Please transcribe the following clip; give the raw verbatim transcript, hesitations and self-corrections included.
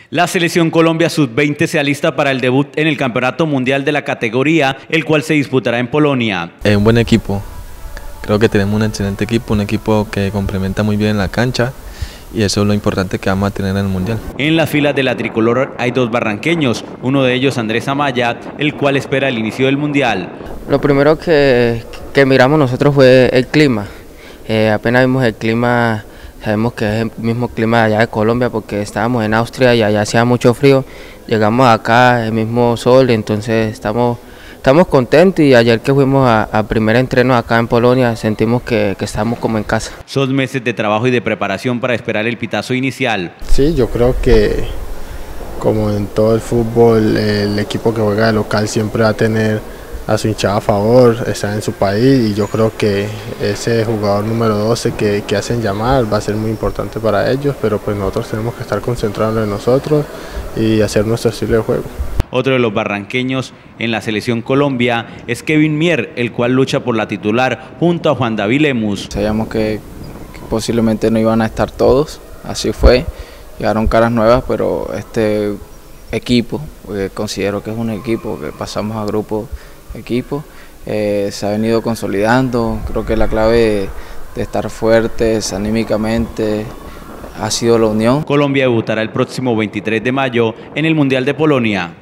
La selección Colombia sub veinte se alista para el debut en el Campeonato Mundial de la categoría, el cual se disputará en Polonia. Es un buen equipo, creo que tenemos un excelente equipo, un equipo que complementa muy bien la cancha y eso es lo importante que vamos a tener en el Mundial. En las filas de la tricolor hay dos barranqueños, uno de ellos Andrés Amaya, el cual espera el inicio del Mundial. Lo primero que, que miramos nosotros fue el clima, eh, apenas vimos el clima. Sabemos que es el mismo clima allá de Colombia porque estábamos en Austria y allá hacía mucho frío. Llegamos acá, el mismo sol, entonces estamos, estamos contentos y ayer que fuimos a, a primer entreno acá en Polonia sentimos que, que estamos como en casa. Son meses de trabajo y de preparación para esperar el pitazo inicial. Sí, yo creo que como en todo el fútbol, el equipo que juega de local siempre va a tener a su hinchada a favor, está en su país y yo creo que ese jugador número doce que, que hacen llamar va a ser muy importante para ellos, pero pues nosotros tenemos que estar concentrados en nosotros y hacer nuestro estilo de juego. Otro de los barranqueños en la selección Colombia es Kevin Mier, el cual lucha por la titular junto a Juan David Lemus. Sabíamos que, que posiblemente no iban a estar todos, así fue, llegaron caras nuevas, pero este equipo, porque considero que es un equipo que pasamos a grupo equipo, eh, se ha venido consolidando. Creo que la clave de, de estar fuertes anímicamente ha sido la unión. Colombia debutará el próximo veintitrés de mayo en el Mundial de Polonia.